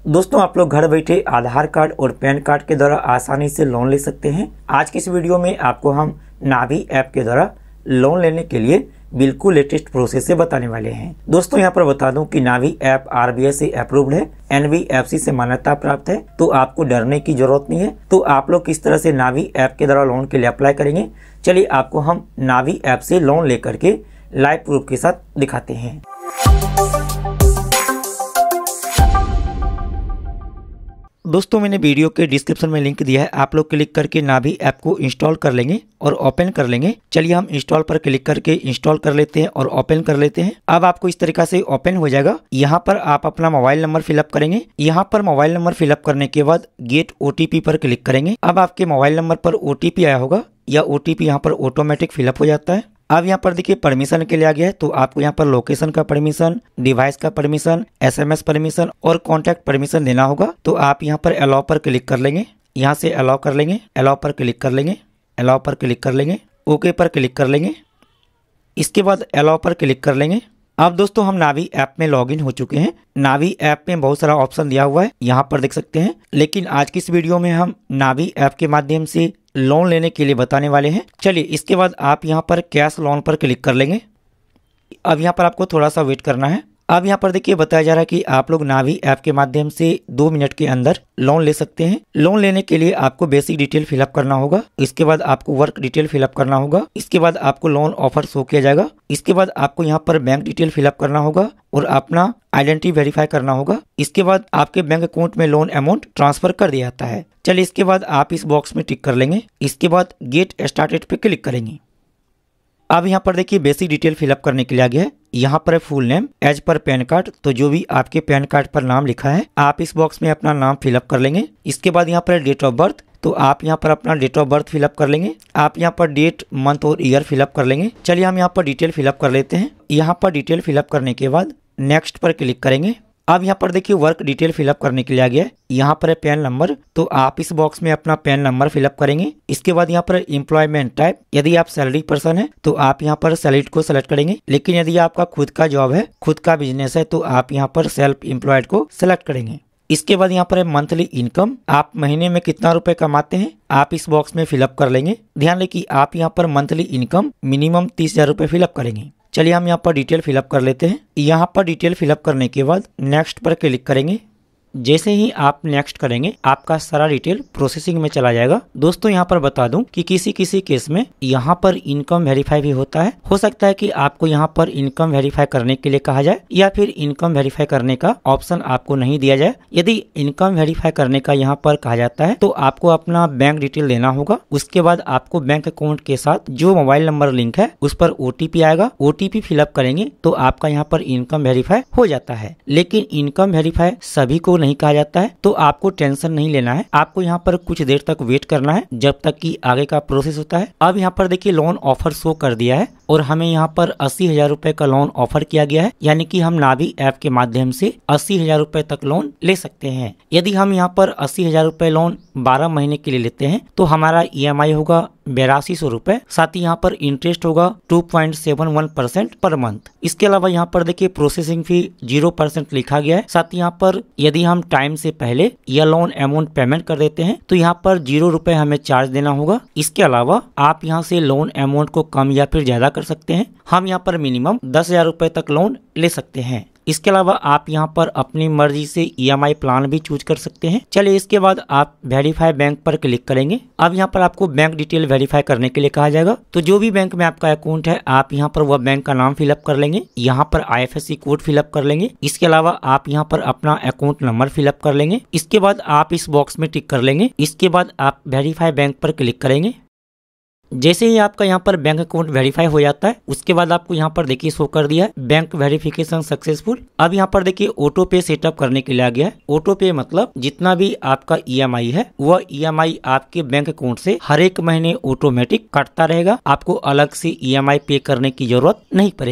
दोस्तों आप लोग घर बैठे आधार कार्ड और पैन कार्ड के द्वारा आसानी से लोन ले सकते हैं। आज की इस वीडियो में आपको हम नावी ऐप के द्वारा लोन लेने के लिए बिल्कुल लेटेस्ट प्रोसेस से बताने वाले हैं। दोस्तों यहाँ पर बता दूं कि नावी ऐप आरबीआई से अप्रूव्ड है, एनबीएफसी से मान्यता प्राप्त है, तो आपको डरने की जरूरत नहीं है। तो आप लोग किस तरह से नावी ऐप के द्वारा लोन के लिए अप्लाई करेंगे, चलिए आपको हम नावी ऐप से लोन लेकर के लाइव प्रूफ के साथ दिखाते हैं। दोस्तों मैंने वीडियो के डिस्क्रिप्शन में लिंक दिया है, आप लोग क्लिक करके नावी ऐप को इंस्टॉल कर लेंगे और ओपन कर लेंगे। चलिए हम इंस्टॉल पर क्लिक करके इंस्टॉल कर लेते हैं और ओपन कर लेते हैं। अब आपको इस तरीका से ओपन हो जाएगा। यहाँ पर आप अपना मोबाइल नंबर फिलअप करेंगे। यहाँ पर मोबाइल नंबर फिलअप करने के बाद गेट ओटीपी पर क्लिक करेंगे। अब आपके मोबाइल नंबर पर ओटीपी आया होगा, या ओटीपी यहाँ पर ऑटोमेटिक फिलअप हो जाता है। अब यहाँ पर देखिए परमिशन के लिए आ गया है, तो आपको यहाँ पर लोकेशन का परमिशन, डिवाइस का परमिशन, एसएमएस परमिशन और कॉन्टैक्ट परमिशन देना होगा। तो आप यहाँ पर अलाउ पर क्लिक कर लेंगे, यहाँ से अलाउ कर लेंगे, अलाउ पर क्लिक कर लेंगे, अलाउ पर क्लिक कर लेंगे, ओके पर क्लिक कर लेंगे। इसके बाद अलाउ पर क्लिक कर लेंगे। अब दोस्तों हम नावी ऐप में लॉगिन हो चुके हैं। नावी ऐप में बहुत सारा ऑप्शन दिया हुआ है, यहाँ पर देख सकते हैं। लेकिन आज की इस वीडियो में हम नावी ऐप के माध्यम से लोन लेने के लिए बताने वाले हैं। चलिए इसके बाद आप यहाँ पर कैश लोन पर क्लिक कर लेंगे। अब यहाँ पर आपको थोड़ा सा वेट करना है। अब यहाँ पर देखिए बताया जा रहा है कि आप लोग नावी ऐप के माध्यम से 2 मिनट के अंदर लोन ले सकते हैं। लोन लेने के लिए आपको बेसिक डिटेल फिलअप करना होगा, इसके बाद आपको वर्क डिटेल फिलअप करना होगा, इसके बाद आपको लोन ऑफर शो किया जाएगा। इसके बाद आपको यहाँ पर बैंक डिटेल फिलअप करना होगा और अपना आइडेंटिटी वेरीफाई करना होगा। इसके बाद आपके बैंक अकाउंट में लोन अमाउंट ट्रांसफर कर दिया जाता है। चलिए इसके बाद आप इस बॉक्स में टिक कर लेंगे। इसके बाद गेट स्टार्टेड पे क्लिक करेंगे। अब यहाँ पर देखिए बेसिक डिटेल फिलअप करने के लिए आ गया है। यहाँ पर full name as per PAN card, तो जो भी आपके पैन कार्ड पर नाम लिखा है आप इस बॉक्स में अपना नाम फिलअप कर लेंगे। इसके बाद यहाँ पर डेट ऑफ बर्थ, तो आप यहाँ पर अपना डेट ऑफ बर्थ फिलअप कर लेंगे। आप यहाँ पर डेट, मंथ और ईयर फिलअप कर लेंगे। चलिए हम यहाँ पर डिटेल फिलअप कर लेते हैं। यहाँ पर डिटेल फिलअप करने के बाद नेक्स्ट पर क्लिक करेंगे। अब यहाँ पर देखिए वर्क डिटेल फिलअप करने के लिए आ गया है। यहाँ पर है पैन नंबर, तो आप इस बॉक्स में अपना पैन नंबर फिलअप करेंगे। इसके बाद यहाँ पर एम्प्लॉयमेंट टाइप, यदि आप सैलरी पर्सन है तो आप यहाँ पर सैलरीड को सेलेक्ट करेंगे। लेकिन यदि आपका खुद का जॉब है, खुद का बिजनेस है, तो आप यहाँ पर सेल्फ एम्प्लॉयड को सेलेक्ट करेंगे। इसके बाद यहाँ पर है मंथली इनकम, आप महीने में कितना रुपए कमाते हैं आप इस बॉक्स में फिलअप कर लेंगे। ध्यान रहे कि आप यहाँ पर मंथली इनकम मिनिमम 30,000 रुपए फिलअप करेंगे। चलिए हम यहाँ पर डिटेल फिलअप कर लेते हैं। यहाँ पर डिटेल फिलअप करने के बाद नेक्स्ट पर क्लिक करेंगे। जैसे ही आप नेक्स्ट करेंगे आपका सारा डिटेल प्रोसेसिंग में चला जाएगा। दोस्तों यहाँ पर बता दूं कि किसी किसी केस में यहाँ पर इनकम वेरीफाई भी होता है। हो सकता है कि आपको यहाँ पर इनकम वेरीफाई करने के लिए कहा जाए, या फिर इनकम वेरीफाई करने का ऑप्शन आपको नहीं दिया जाए। यदि इनकम वेरीफाई करने का यहाँ पर कहा जाता है तो आपको अपना बैंक डिटेल देना होगा। उसके बाद आपको बैंक अकाउंट के साथ जो मोबाइल नंबर लिंक है उस पर ओटीपी आएगा। ओटीपी फिलअप करेंगे तो आपका यहाँ पर इनकम वेरीफाई हो जाता है। लेकिन इनकम वेरीफाई सभी को नहीं कहा जाता है, तो आपको टेंशन नहीं लेना है। आपको यहाँ पर कुछ देर तक वेट करना है जब तक कि आगे का प्रोसेस होता है। अब यहाँ पर देखिए लोन ऑफर शो कर दिया है और हमें यहाँ पर 80,000 रुपए का लोन ऑफर किया गया है, यानी कि हम नावी ऐप के माध्यम से 80,000 रुपए तक लोन ले सकते हैं। यदि हम यहाँ पर 80,000 रुपए लोन 12 महीने के लिए लेते हैं तो हमारा ईएमआई होगा 8200 रुपए, साथ ही यहाँ पर इंटरेस्ट होगा 2.71% पर मंथ। इसके अलावा यहाँ पर देखिए प्रोसेसिंग फी 0% लिखा गया है। साथ ही यहाँ पर यदि हम टाइम से पहले यह लोन अमाउंट पेमेंट कर देते हैं तो यहाँ पर 0 रुपए हमें चार्ज देना होगा। इसके अलावा आप यहाँ से लोन अमाउंट को कम या फिर ज्यादा कर सकते हैं। हम यहाँ पर मिनिमम 10,000 रुपए तक लोन ले सकते हैं। इसके अलावा आप यहाँ पर अपनी मर्जी से ईएमआई प्लान भी चूज कर सकते हैं। चलिए इसके बाद आप वेरीफाई बैंक पर क्लिक करेंगे। अब यहाँ पर आपको बैंक डिटेल वेरीफाई करने के लिए कहा जाएगा, तो जो भी बैंक में आपका अकाउंट है आप यहाँ पर वह बैंक का नाम फिलअप कर लेंगे। यहाँ पर आईएफएससी कोड फिलअप कर लेंगे। इसके अलावा आप यहाँ पर अपना अकाउंट नंबर फिलअप कर लेंगे। इसके बाद आप इस बॉक्स में टिक कर लेंगे। इसके बाद आप वेरीफाई बैंक पर क्लिक करेंगे। जैसे ही आपका यहाँ पर बैंक अकाउंट वेरीफाई हो जाता है उसके बाद आपको यहाँ पर देखिए शो कर दिया है बैंक वेरिफिकेशन सक्सेसफुल। अब यहाँ पर देखिए ऑटो पे सेटअप करने के लिए आ गया है। ऑटो पे मतलब जितना भी आपका ईएमआई है वह ईएमआई आपके बैंक अकाउंट से हर एक महीने ऑटोमेटिक कटता रहेगा। आपको अलग से ईएमआई पे करने की जरूरत नहीं पड़ेगी।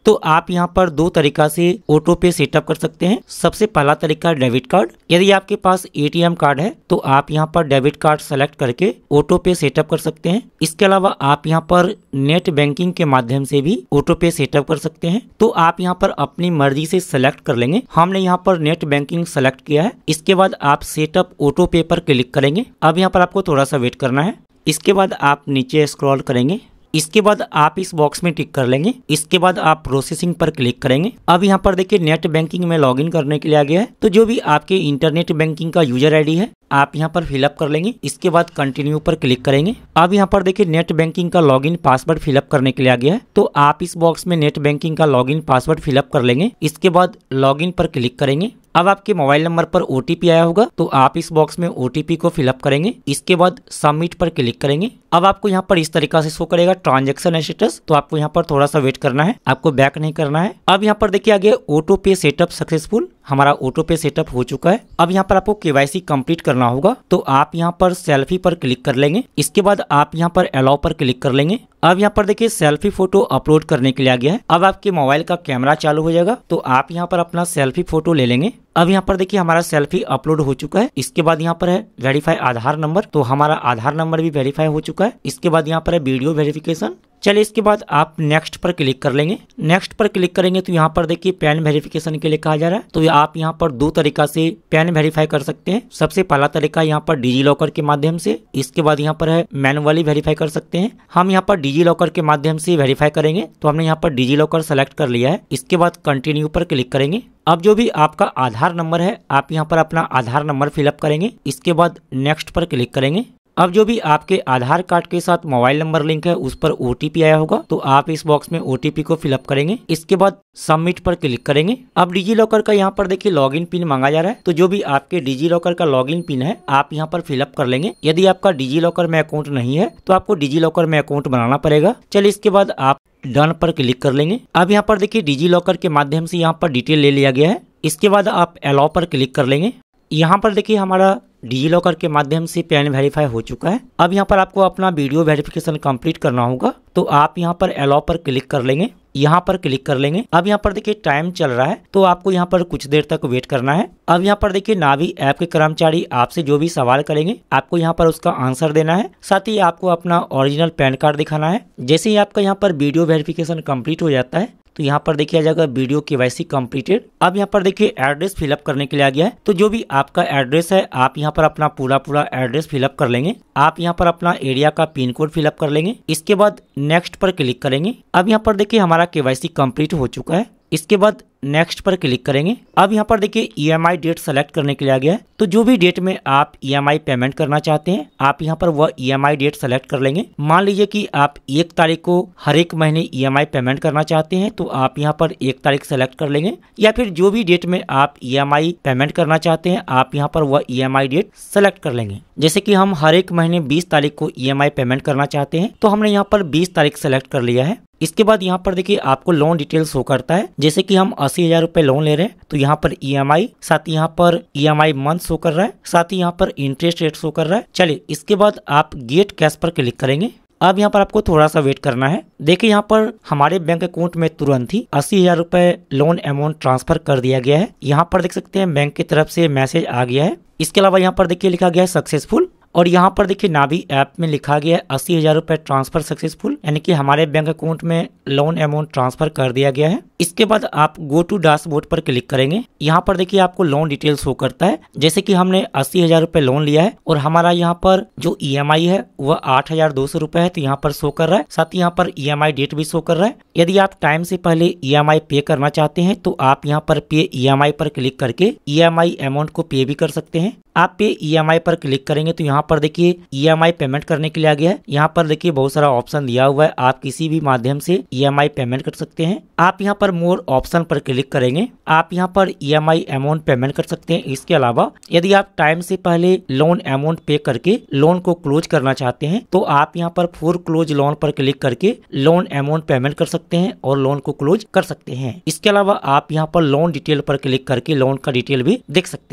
तो आप यहाँ पर दो तरीका से ऑटो पे सेटअप कर सकते हैं। सबसे पहला तरीका डेबिट कार्ड। यदि आपके पास एटीएम कार्ड है तो आप यहाँ पर डेबिट कार्ड सेलेक्ट करके ऑटो पे सेटअप कर सकते हैं। इसके अलावा आप यहाँ पर नेट बैंकिंग के माध्यम से भी ऑटो पे सेटअप कर सकते हैं। तो आप यहाँ पर अपनी मर्जी से सेलेक्ट कर लेंगे। हमने यहाँ पर नेट बैंकिंग सेलेक्ट किया है। इसके बाद आप सेटअप ऑटो पे पर क्लिक करेंगे। अब यहाँ पर आपको थोड़ा सा वेट करना है। इसके बाद आप नीचे स्क्रॉल करेंगे। इसके बाद आप इस बॉक्स में टिक कर लेंगे। इसके बाद आप प्रोसेसिंग पर क्लिक करेंगे। अब यहाँ पर देखिए नेट बैंकिंग में लॉगिन करने के लिए आ गया है। तो जो भी आपके इंटरनेट बैंकिंग का यूजर आईडी है आप यहाँ पर फिलअप कर लेंगे। इसके बाद कंटिन्यू पर क्लिक करेंगे। अब यहाँ पर देखिए नेट बैंकिंग का लॉगिन पासवर्ड फिलअप करने के लिए आ गया है। तो आप इस बॉक्स में नेट बैंकिंग का लॉगिन पासवर्ड फिलअप कर लेंगे। इसके बाद लॉगिन पर क्लिक करेंगे। अब आपके मोबाइल नंबर पर ओटीपी आया होगा तो आप इस बॉक्स में ओटीपी को फिलअप करेंगे। इसके बाद सबमिट पर क्लिक करेंगे। अब आपको यहाँ पर इस तरीका से शो करेगा ट्रांजैक्शन स्टेटस। तो आपको यहाँ पर थोड़ा सा वेट करना है, आपको बैक नहीं करना है। अब यहाँ पर देखिए आगे ऑटो पे सेटअप सक्सेसफुल, हमारा ऑटो पे सेटअप हो चुका है। अब यहाँ पर आपको केवाईसी कंप्लीट करना होगा तो आप यहाँ पर सेल्फी पर क्लिक कर लेंगे। इसके बाद आप यहाँ पर अलाउ पर क्लिक कर लेंगे। अब यहाँ पर देखिए सेल्फी फोटो अपलोड करने के लिए आ गया है। अब आपके मोबाइल का कैमरा चालू हो जाएगा तो आप यहाँ पर अपना सेल्फी फोटो ले लेंगे। अब यहाँ पर देखिए हमारा सेल्फी अपलोड हो चुका है। इसके बाद यहाँ पर है वेरीफाई आधार नंबर, तो हमारा आधार नंबर भी वेरीफाई हो चुका है। इसके बाद यहाँ पर है वीडियो वेरिफिकेशन। चलिए इसके बाद आप नेक्स्ट पर क्लिक कर लेंगे। नेक्स्ट पर क्लिक करेंगे तो यहाँ पर देखिए पैन वेरिफिकेशन के लिए कहा जा रहा है। तो आप यहाँ पर दो तरीका से पैन वेरीफाई कर सकते हैं। सबसे पहला तरीका यहाँ पर डिजी लॉकर के माध्यम से। इसके बाद यहाँ पर है मैनुअली वेरीफाई कर सकते हैं। हम यहाँ पर डिजी लॉकर के माध्यम से वेरीफाई करेंगे तो हमने यहाँ पर डिजी लॉकर सेलेक्ट कर लिया है। इसके बाद कंटिन्यू पर क्लिक करेंगे। अब जो भी आपका आधार नंबर है आप यहाँ पर अपना आधार नंबर फिलअप करेंगे। इसके बाद नेक्स्ट पर क्लिक करेंगे। अब जो भी आपके आधार कार्ड के साथ मोबाइल नंबर लिंक है उस पर ओटीपी आया होगा तो आप इस बॉक्स में ओटीपी को फिलअप करेंगे। इसके बाद सबमिट पर क्लिक करेंगे। अब डिजी लॉकर का यहाँ पर देखिए लॉगिन पिन मांगा जा रहा है। तो जो भी आपके डिजी लॉकर का लॉगिन पिन है आप यहाँ पर फिलअप कर लेंगे। यदि आपका डिजी लॉकर में अकाउंट नहीं है तो आपको डिजी लॉकर में अकाउंट बनाना पड़ेगा। चलिए इसके बाद आप डन पर क्लिक कर लेंगे। अब यहाँ पर देखिए डिजी लॉकर के माध्यम से यहाँ पर डिटेल ले लिया गया है। इसके बाद आप अलाउ पर क्लिक कर लेंगे। यहाँ पर देखिए हमारा डिजी लॉकर के माध्यम से पैन वेरीफाई हो चुका है। अब यहाँ पर आपको अपना वीडियो वेरिफिकेशन कंप्लीट करना होगा तो आप यहाँ पर अलाउ पर क्लिक कर लेंगे। यहाँ पर क्लिक कर लेंगे। अब यहाँ पर देखिए टाइम चल रहा है तो आपको यहाँ पर कुछ देर तक वेट करना है। अब यहाँ पर देखिए नावी ऐप के कर्मचारी आपसे जो भी सवाल करेंगे आपको यहाँ पर उसका आंसर देना है। साथ ही आपको अपना ओरिजिनल पैन कार्ड दिखाना है। जैसे ही आपका यहाँ पर वीडियो वेरिफिकेशन कंप्लीट हो जाता है तो यहाँ पर देखिए आ जाएगा वीडियो केवाईसी कंप्लीटेड। अब यहाँ पर देखिए एड्रेस फिलअप करने के लिए आ गया है। तो जो भी आपका एड्रेस है आप यहाँ पर अपना पूरा एड्रेस फिलअप कर लेंगे। आप यहाँ पर अपना एरिया का पिन कोड फिलअप कर लेंगे। इसके बाद नेक्स्ट पर क्लिक करेंगे। अब यहाँ पर देखिए हमारा केवाईसी कंप्लीट हो चुका है। इसके बाद नेक्स्ट पर क्लिक करेंगे। अब यहाँ पर देखिए ईएमआई डेट सेलेक्ट करने के लिए आ गया है। तो जो भी डेट में आप ईएमआई पेमेंट करना चाहते हैं आप यहाँ पर वह ईएमआई डेट सेलेक्ट कर लेंगे। मान लीजिए कि आप 1 तारीख को हर एक महीने ईएमआई पेमेंट करना चाहते हैं तो आप यहाँ पर 1 तारीख सेलेक्ट कर लेंगे। या फिर जो भी डेट में आप ईएमआई पेमेंट करना चाहते हैं आप यहाँ पर वह ईएमआई डेट सेलेक्ट कर लेंगे। जैसे कि हम हर एक महीने 20 तारीख को ईएमआई पेमेंट करना चाहते हैं तो हमने यहाँ पर 20 तारीख सेलेक्ट कर लिया है। इसके बाद यहाँ पर देखिए आपको लोन डिटेल शो करता है। जैसे कि हम 80,000 रुपए लोन ले रहे हैं तो यहाँ पर ईएमआई, साथ ही यहाँ पर ईएमआई मंथ शो कर रहा है, साथ ही यहाँ पर इंटरेस्ट रेट शो कर रहा है। चलिए इसके बाद आप गेट कैश पर क्लिक करेंगे। अब यहाँ पर आपको थोड़ा सा वेट करना है। देखिए यहाँ पर हमारे बैंक अकाउंट में तुरंत ही 80,000 रुपए लोन अमाउंट ट्रांसफर कर दिया गया है। यहाँ पर देख सकते हैं बैंक की तरफ से मैसेज आ गया है। इसके अलावा यहाँ पर देखिए लिखा गया है सक्सेसफुल और यहाँ पर देखिए नावी ऐप में लिखा गया है 80,000 रुपए ट्रांसफर सक्सेसफुल, यानी कि हमारे बैंक अकाउंट में लोन अमाउंट ट्रांसफर कर दिया गया है। इसके बाद आप गो टू डैशबोर्ड पर क्लिक करेंगे। यहाँ पर देखिए आपको लोन डिटेल शो करता है। जैसे कि हमने 80,000 रुपए लोन लिया है और हमारा यहाँ पर जो ईएमआई है वह 8,200 रुपए है तो यहाँ पर शो कर रहा है। साथ ही यहाँ पर ईएमआई डेट भी शो कर रहा है। यदि आप टाइम से पहले ईएमआई पे करना चाहते हैं तो आप यहाँ पर पे ईएमआई पर क्लिक करके ईएमआई अमाउंट को पे भी कर सकते हैं। आप पे ईएमआई पर क्लिक करेंगे तो यहाँ पर देखिए ईएमआई पेमेंट करने के लिए आ गया है। यहाँ पर देखिए बहुत सारा ऑप्शन दिया हुआ है, आप किसी भी माध्यम से ईएमआई पेमेंट कर सकते हैं। आप यहाँ पर मोर ऑप्शन पर क्लिक करेंगे। आप यहाँ पर ईएमआई अमाउंट पेमेंट कर सकते हैं। इसके अलावा यदि आप टाइम से पहले लोन अमाउंट पे करके लोन को क्लोज करना चाहते हैं तो आप यहाँ पर फॉर क्लोज लोन पर क्लिक करके लोन अमाउंट पेमेंट कर सकते हैं और लोन को क्लोज कर सकते हैं। इसके अलावा आप यहाँ पर लोन डिटेल पर क्लिक करके लोन का डिटेल भी देख सकते हैं।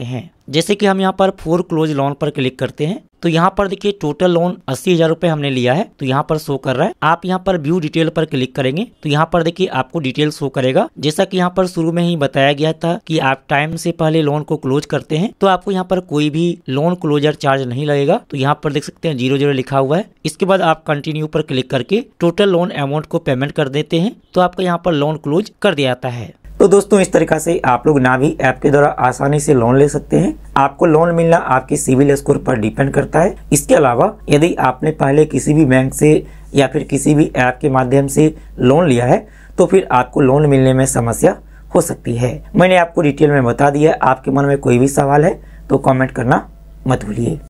जैसे कि हम यहाँ पर फोर क्लोज लोन पर क्लिक करते हैं तो यहाँ पर देखिए टोटल लोन 80,000 रुपए हमने लिया है, तो यहाँ पर शो कर रहा है। आप यहाँ पर व्यू डिटेल पर क्लिक करेंगे तो यहाँ पर देखिए आपको डिटेल शो करेगा। जैसा कि यहाँ पर शुरू में ही बताया गया था कि आप टाइम से पहले लोन को क्लोज करते हैं तो आपको यहाँ पर कोई भी लोन क्लोजर चार्ज नहीं लगेगा। तो यहाँ पर देख सकते हैं 00 लिखा हुआ है। इसके बाद आप कंटिन्यू पर क्लिक करके टोटल लोन अमाउंट को पेमेंट कर देते हैं तो आपका यहाँ पर लोन क्लोज कर दिया जाता है। तो दोस्तों इस तरीका से आप लोग नावी ऐप के द्वारा आसानी से लोन ले सकते हैं। आपको लोन मिलना आपके सिविल स्कोर पर डिपेंड करता है। इसके अलावा यदि आपने पहले किसी भी बैंक से या फिर किसी भी ऐप के माध्यम से लोन लिया है तो फिर आपको लोन मिलने में समस्या हो सकती है। मैंने आपको डिटेल में बता दिया। आपके मन में कोई भी सवाल है तो कमेंट करना मत भूलिए।